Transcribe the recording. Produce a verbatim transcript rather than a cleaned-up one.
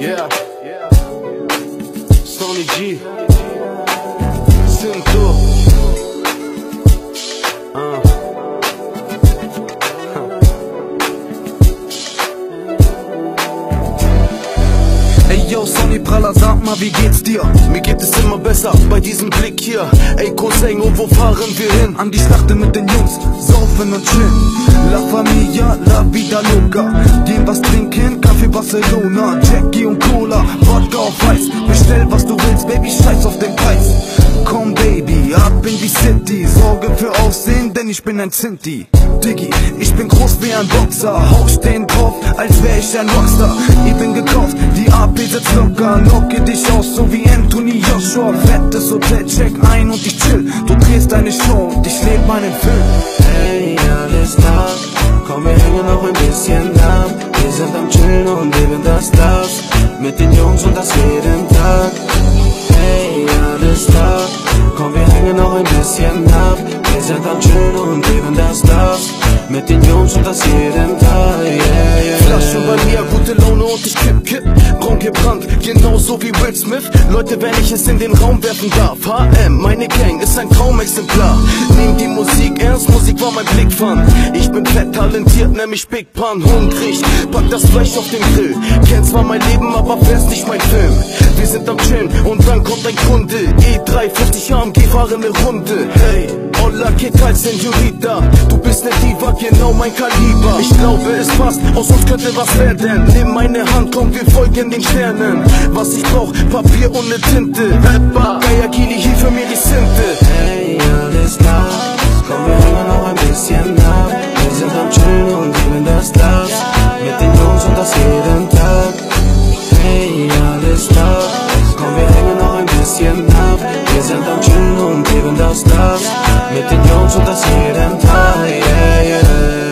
Yeah, Sonny G, Sinto. Uh. Ey yo, Sonny Praller, sag mal, wie geht's dir? Mir geht es immer besser bei diesem Blick hier. Ey Cousin, oh, wo fahren wir hin? An die Schlachte mit den Jungs, saufen und chillen. La Familia, la vida loca. Gehen was trinken, Kaffee Barcelona, Jackie und Cola, Wodka auf Eis. Bestell was du willst, Baby, scheiß auf den Preis. Komm Baby, ab in die City. Sorge für Aussehen, denn ich bin ein Sinti. Diggi, ich bin groß wie ein Boxer. Haus stehen drauf, als wär ich ein Rockstar. Ich bin gekauft, die A P sitzt locker. Knocke dich aus, so wie Anthony Joshua. Fettes Hotel, check ein und ich chill. Du drehst deine Show und ich leb meinen Film. Hey, alles klar, komm, wir hängen noch ein bisschen ab. Wir sind am Chillen und leben das Last. Mit den Jungs und das jeden Tag. Hey, alles klar, komm, wir hängen noch ein bisschen ab. Wir sind am Chillen und leben das Last. Mit den Jungs und das jeden Tag, yeah, yeah. Flasche bei mir, gute Laune und ich kipp, kipp. Braun gebrannt, genauso wie Will Smith. Leute, wenn ich es in den Raum werfen darf. H M, meine Gang ist ein Traumexemplar. Nehm die Musik ernst, Musik war mein Blickfang. Ich bin fett talentiert, nämlich Big Pan, hungrig. Pack das Fleisch auf den Grill. Kennt zwar mein Leben, aber wär's nicht mein Film. Wir sind am Chillen und dann kommt ein Kunde. E drei, fünfzig A M G, fahren eine Runde. Hey, hola, que tal, Senorita? Du bist ne Diva, genau mein Kaliber. Ich glaube, es passt, aus uns könnte was werden. Nimm meine Hand, komm, wir folgen den Sternen. Was ich brauch, Papier und ne Tinte. Heppa, Gayakili, hier für mir die Sinte. Hey, alles klar, komm, wir hängen noch ein bisschen ab. Wir sind am Chillen und leben das Glas. Mit den Jungs und das jeden Tag. Hey, alles klar, komm, wir hängen noch ein bisschen ab. Wir sind am Chillen und leben das Glas. Mit den Jungs und das jeden Tag, yeah, yeah.